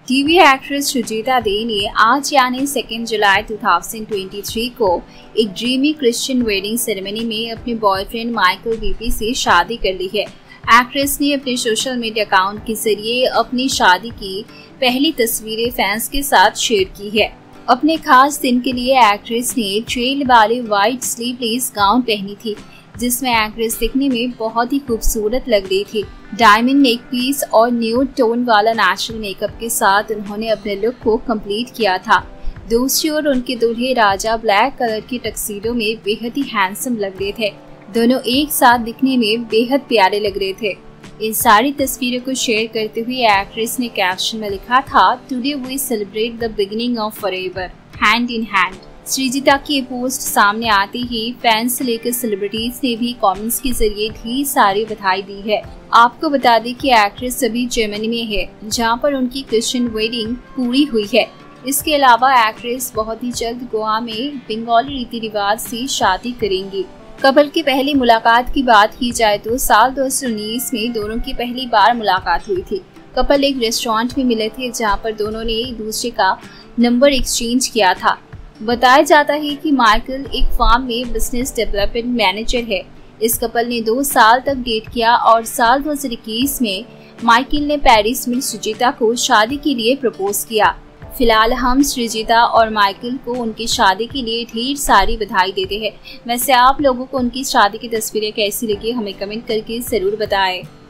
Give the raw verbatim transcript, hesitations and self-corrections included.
TV actress Sujita दे ने आज यानी सेकेंड जुलाई दो हज़ार तेईस को एक ड्रीमी क्रिश्चियन वेडिंग सेरेमनी में अपने बॉयफ्रेंड माइकल वीपी से शादी कर ली है। एक्ट्रेस ने अपने सोशल मीडिया अकाउंट के जरिए अपनी शादी की पहली तस्वीरें फैंस के साथ शेयर की है। अपने खास दिन के लिए एक्ट्रेस ने ट्रेल वाले व्हाइट स्लीवलेस गाउन पहनी थी, जिसमें एक्ट्रेस दिखने में बहुत ही खूबसूरत लग रही थी। डायमंड नेक पीस और न्यूड टोन वाला नेचुरल मेकअप के साथ उन्होंने अपने लुक को कंप्लीट किया था। दूसरी ओर उनके दूल्हे राजा ब्लैक कलर की टक्सीडो में बेहद ही हैंडसम लग रहे थे। दोनों एक साथ दिखने में बेहद प्यारे लग रहे थे। इन सारी तस्वीरों को शेयर करते हुए एक्ट्रेस ने कैप्शन में लिखा था, today we celebrate the beginning of forever, hand in hand. Sujita की पोस्ट सामने आते ही फैंस से लेकर सेलिब्रिटीज ने भी कमेंट्स के जरिए ढेर सारी बधाई दी है। आपको बता दें कि एक्ट्रेस अभी जर्मनी में है, जहां पर उनकी क्रिश्चियन वेडिंग पूरी हुई है। इसके अलावा एक्ट्रेस बहुत ही जल्द गोवा में बंगाली रीति रिवाज से शादी करेंगी। कपल की पहली मुलाकात की बात की जाए तो साल दो हज़ार उन्नीस में दोनों की पहली बार मुलाकात हुई थी। कपल एक रेस्टोरेंट में मिले थे, जहां पर दोनों ने एक दूसरे का नंबर एक्सचेंज किया था। बताया जाता है कि माइकल एक फार्म में बिजनेस डेवलपमेंट मैनेजर है। इस कपल ने दो साल तक डेट किया और साल दो हज़ार इक्कीस में माइकल ने पेरिस में सुजीता को शादी के लिए प्रपोज किया। फिलहाल हम सुजीता और माइकल को उनकी शादी के लिए ढेर सारी बधाई देते हैं। वैसे आप लोगों को उनकी शादी की तस्वीरें कैसी लगी, हमें कमेंट करके जरूर बताएं।